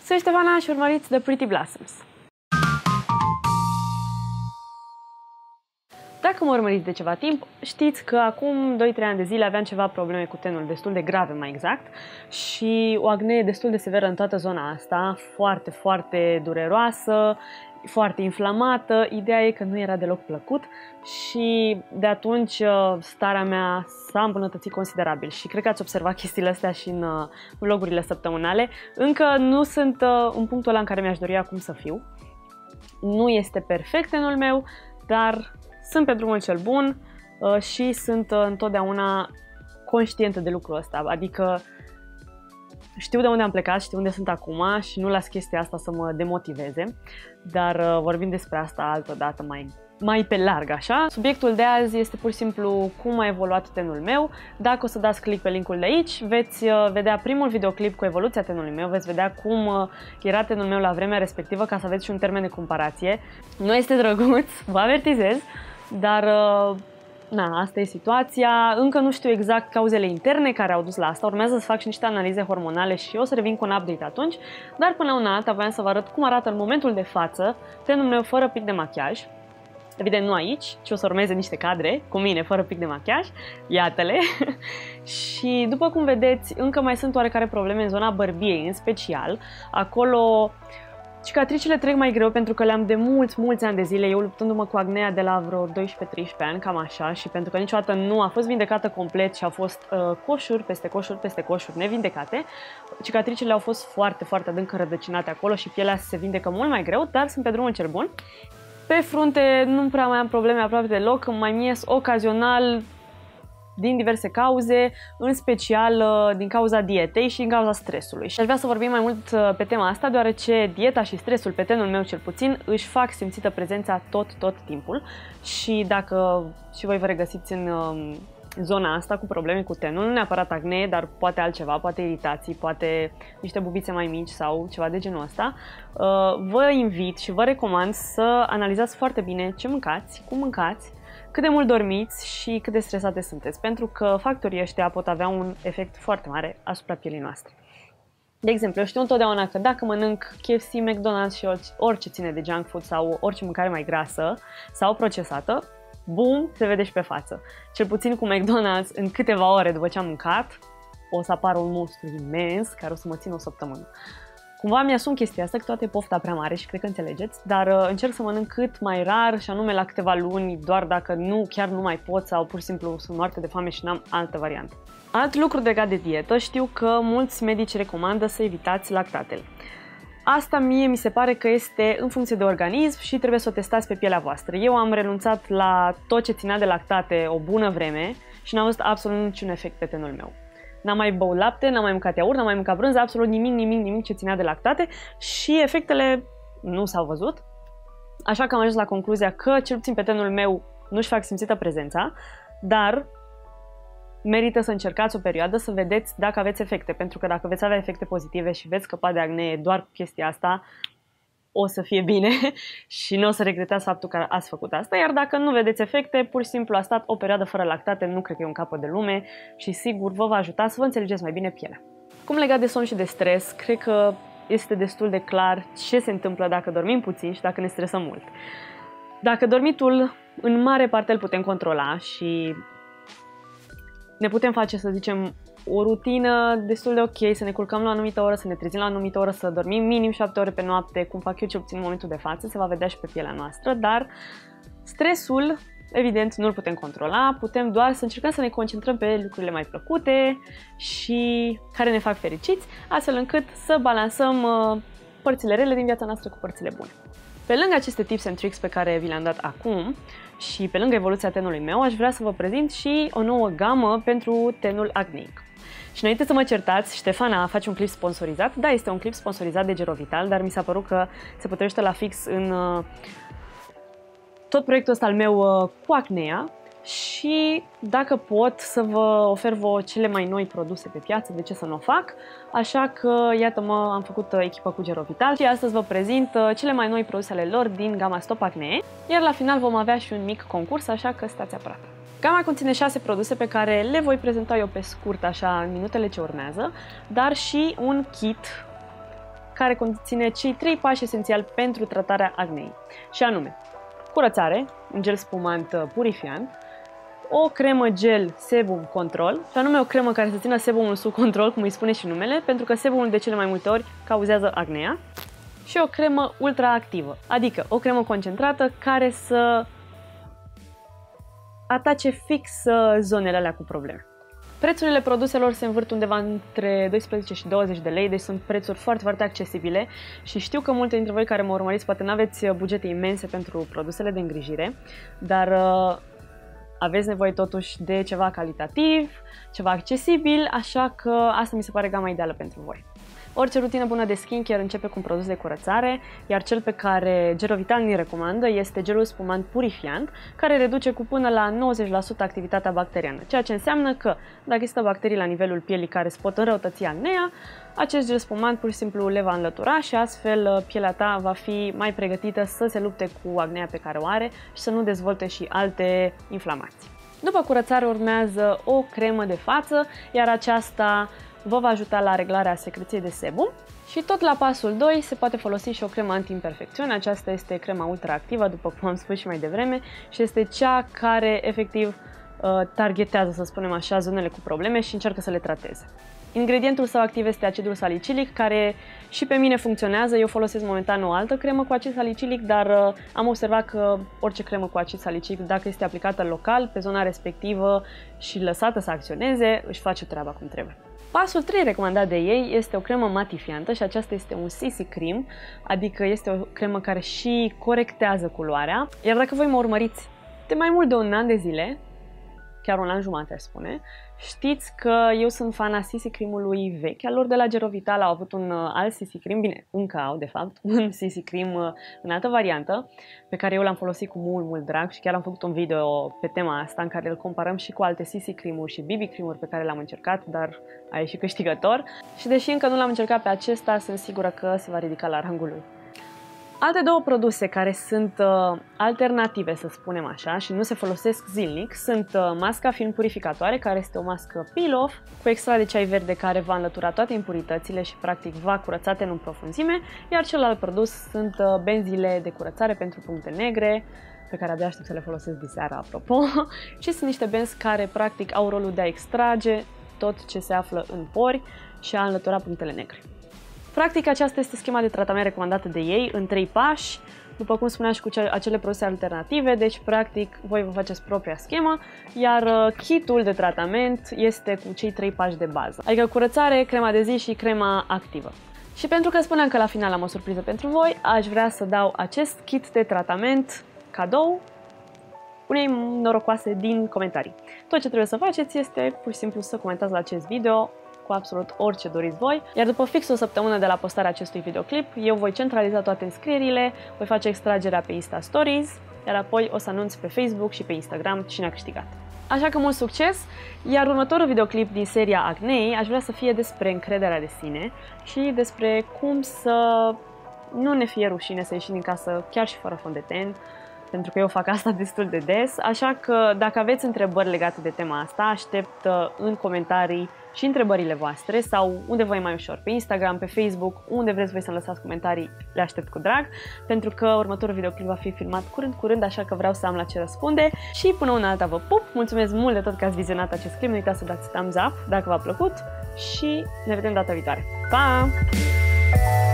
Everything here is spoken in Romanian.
Sunt Ștefana și urmăriți The Pretty Blossoms. Dacă mă urmăriți de ceva timp, știți că acum 2-3 ani de zile aveam ceva probleme cu tenul, destul de grave mai exact, și o acnee destul de severă în toată zona asta, foarte, foarte dureroasă, foarte inflamată. Ideea e că nu era deloc plăcut și de atunci starea mea s-a îmbunătățit considerabil și cred că ați observat chestiile astea și în vlogurile săptămânale. Încă nu sunt în punctul ăla în care mi-aș dori acum să fiu. Nu este perfect tenul meu, dar sunt pe drumul cel bun și sunt întotdeauna conștientă de lucrul ăsta. Adică știu de unde am plecat, știu unde sunt acum și nu las chestia asta să mă demotiveze, dar vorbim despre asta altă dată mai pe larg, așa. Subiectul de azi este pur și simplu cum a evoluat tenul meu. Dacă o să dați click pe linkul de aici, veți vedea primul videoclip cu evoluția tenului meu, veți vedea cum era tenul meu la vremea respectivă, ca să aveți și un termen de comparație. Nu este drăguț, vă avertizez, dar na, asta e situația. Încă nu știu exact cauzele interne care au dus la asta, urmează să fac și niște analize hormonale și o să revin cu un update atunci, dar până una alta voiam să vă arăt cum arată în momentul de față tenul meu fără pic de machiaj. Evident nu aici, ci o să urmeze niște cadre cu mine fără pic de machiaj, iată-le. Și după cum vedeți, încă mai sunt oarecare probleme în zona bărbiei, în special. Acolo cicatricile trec mai greu pentru că le-am de mulți ani de zile, eu luptându-mă cu acnea de la vreo 12-13 ani, cam așa, și pentru că niciodată nu a fost vindecată complet și au fost coșuri peste coșuri peste coșuri nevindecate, cicatricile au fost foarte, foarte adânc înrădăcinate acolo și pielea se vindecă mult mai greu, dar sunt pe drumul cel bun. Pe frunte nu prea mai am probleme aproape deloc, mai mi ies ocazional din diverse cauze, în special din cauza dietei și din cauza stresului. Și aș vrea să vorbim mai mult pe tema asta, deoarece dieta și stresul, pe tenul meu cel puțin, își fac simțită prezența tot timpul. Și dacă și voi vă regăsiți în zona asta cu probleme cu tenul, nu neapărat acnee, dar poate altceva, poate iritații, poate niște bubițe mai mici sau ceva de genul ăsta, vă invit și vă recomand să analizați foarte bine ce mâncați, cum mâncați, cât de mult dormiți și cât de stresate sunteți, pentru că factorii ăștia pot avea un efect foarte mare asupra pielii noastre. De exemplu, eu știu întotdeauna că dacă mănânc KFC, McDonald's și orice ține de junk food sau orice mâncare mai grasă sau procesată, bum, se vede și pe față. Cel puțin cu McDonald's, în câteva ore după ce am mâncat, o să apară un monstru imens care o să mă țină o săptămână. Cumva mi-asum chestia asta, că toată e pofta prea mare și cred că înțelegeți, dar încerc să mănânc cât mai rar și anume la câteva luni, doar dacă chiar nu mai pot sau pur și simplu sunt moarte de foame și n-am altă variantă. Alt lucru legat de dietă, știu că mulți medici recomandă să evitați lactatele. Asta mie mi se pare că este în funcție de organism și trebuie să o testați pe pielea voastră. Eu am renunțat la tot ce ținea de lactate o bună vreme și n-am văzut absolut niciun efect pe tenul meu. N-am mai băut lapte, n-am mai mâncat iaurt, n-am mai mâncat brânză, absolut nimic ce ținea de lactate și efectele nu s-au văzut. Așa că am ajuns la concluzia că, cel puțin pe tenul meu, nu-și fac simțită prezența, dar merită să încercați o perioadă să vedeți dacă aveți efecte, pentru că dacă veți avea efecte pozitive și veți scăpa de acnee doar cu chestia asta, o să fie bine și nu o să regretați faptul că ați făcut asta, iar dacă nu vedeți efecte, pur și simplu a stat o perioadă fără lactate, nu cred că e un capăt de lume și sigur vă va ajuta să vă înțelegeți mai bine pielea. Cum legat de somn și de stres, cred că este destul de clar ce se întâmplă dacă dormim puțin și dacă ne stresăm mult. Dacă dormitul, în mare parte îl putem controla și ne putem face, să zicem, o rutină destul de ok, să ne culcăm la o anumită oră, să ne trezim la o anumită oră, să dormim minim 7 ore pe noapte, cum fac eu cel puțin în momentul de față, se va vedea și pe pielea noastră, dar stresul, evident, nu îl putem controla, putem doar să încercăm să ne concentrăm pe lucrurile mai plăcute și care ne fac fericiți, astfel încât să balansăm părțile rele din viața noastră cu părțile bune. Pe lângă aceste tips and tricks pe care vi le-am dat acum și pe lângă evoluția tenului meu, aș vrea să vă prezint și o nouă gamă pentru tenul acneic. Și înainte să mă certați, Ștefana face un clip sponsorizat. Da, este un clip sponsorizat de Gerovital, dar mi s-a părut că se potrivește la fix în tot proiectul ăsta al meu cu acnea și dacă pot să vă ofer vouă cele mai noi produse pe piață, de ce să nu o fac? Așa că, iată-mă, am făcut echipă cu Gerovital și astăzi vă prezint cele mai noi produse ale lor din gama Stop Acne, iar la final vom avea și un mic concurs, așa că stați apărată. Gama conține 6 produse pe care le voi prezenta eu pe scurt, așa, în minutele ce urmează, dar și un kit care conține cei 3 pași esențiali pentru tratarea acneei. Și anume, curățare, un gel spumant purifiant, o cremă gel sebum control, și anume o cremă care să țină sebumul sub control, cum îi spune și numele, pentru că sebumul de cele mai multe ori cauzează acnea, și o cremă ultraactivă, adică o cremă concentrată care să atace fix zonele alea cu probleme. Prețurile produselor se învârt undeva între 12 și 20 de lei, deci sunt prețuri foarte, foarte accesibile și știu că multe dintre voi care mă urmăriți poate nu aveți bugete imense pentru produsele de îngrijire, dar aveți nevoie totuși de ceva calitativ, ceva accesibil, așa că asta mi se pare gama ideală pentru voi. Orice rutină bună de skincare începe cu un produs de curățare, iar cel pe care Gerovital ni recomandă este gelul spumant purifiant, care reduce cu până la 90% activitatea bacteriană, ceea ce înseamnă că dacă există bacterii la nivelul pielii care îți pot înrăutăți acnea, acest gel spumant pur și simplu le va înlătura și astfel pielea ta va fi mai pregătită să se lupte cu acnea pe care o are și să nu dezvolte și alte inflamații. După curățare urmează o cremă de față, iar aceasta vă va ajuta la reglarea secreției de sebum și tot la pasul 2 se poate folosi și o cremă anti-imperfecțiune. Aceasta este crema ultraactivă, după cum am spus și mai devreme, și este cea care efectiv targetează, să spunem așa, zonele cu probleme și încearcă să le trateze. Ingredientul său activ este acidul salicilic, care și pe mine funcționează. Eu folosesc momentan o altă cremă cu acid salicilic, dar am observat că orice cremă cu acid salicilic, dacă este aplicată local, pe zona respectivă și lăsată să acționeze, își face treaba cum trebuie. Pasul 3 recomandat de ei este o cremă matifiantă și aceasta este un CC Cream, adică este o cremă care și corectează culoarea. Iar dacă voi mă urmăriți de mai mult de un an de zile, chiar un an jumate aș spune, știți că eu sunt fana CC Cream-ului vechi al lor de la Gerovital. Au avut un alt CC Cream, bine, încă au de fapt, un CC Cream în altă variantă, pe care eu l-am folosit cu mult, mult drag și chiar am făcut un video pe tema asta în care îl comparăm și cu alte CC Cream-uri și BB Cream-uri pe care le-am încercat, dar a ieșit câștigător. Și deși încă nu l-am încercat pe acesta, sunt sigură că se va ridica la rangul lui. Alte două produse care sunt alternative, să spunem așa, și nu se folosesc zilnic, sunt masca film purificatoare, care este o mască peel-off cu extrat de ceai verde care va înlătura toate impuritățile și practic va curăța tenul în profunzime, iar celălalt produs sunt benzile de curățare pentru puncte negre, pe care abia aștept să le folosesc diseară, apropo, și sunt niște benzi care practic au rolul de a extrage tot ce se află în pori și a înlătura punctele negre. Practic, aceasta este schema de tratament recomandată de ei în 3 pași, după cum spuneam și cu acele produse alternative, deci practic voi vă faceți propria schemă, iar kitul de tratament este cu cei 3 pași de bază, adică curățare, crema de zi și crema activă. Și pentru că spuneam că la final am o surpriză pentru voi, aș vrea să dau acest kit de tratament cadou unei norocoase din comentarii. Tot ce trebuie să faceți este pur și simplu să comentați la acest video cu absolut orice doriți voi, iar după fix o săptămână de la postarea acestui videoclip, eu voi centraliza toate înscrierile, voi face extragerea pe Insta Stories, iar apoi o să anunț pe Facebook și pe Instagram cine a câștigat. Așa că mult succes, iar următorul videoclip din seria Acnei aș vrea să fie despre încrederea de sine și despre cum să nu ne fie rușine să ieșim din casă chiar și fără fond de ten, pentru că eu fac asta destul de des, așa că dacă aveți întrebări legate de tema asta, aștept în comentarii și întrebările voastre sau unde vă e mai ușor, pe Instagram, pe Facebook, unde vreți voi să-mi lăsați comentarii, le aștept cu drag, pentru că următorul videoclip va fi filmat curând, așa că vreau să am la ce răspunde și până una alta vă pup, mulțumesc mult de tot că ați vizionat acest clip, nu uitați să dați thumbs up dacă v-a plăcut și ne vedem data viitoare. Pa!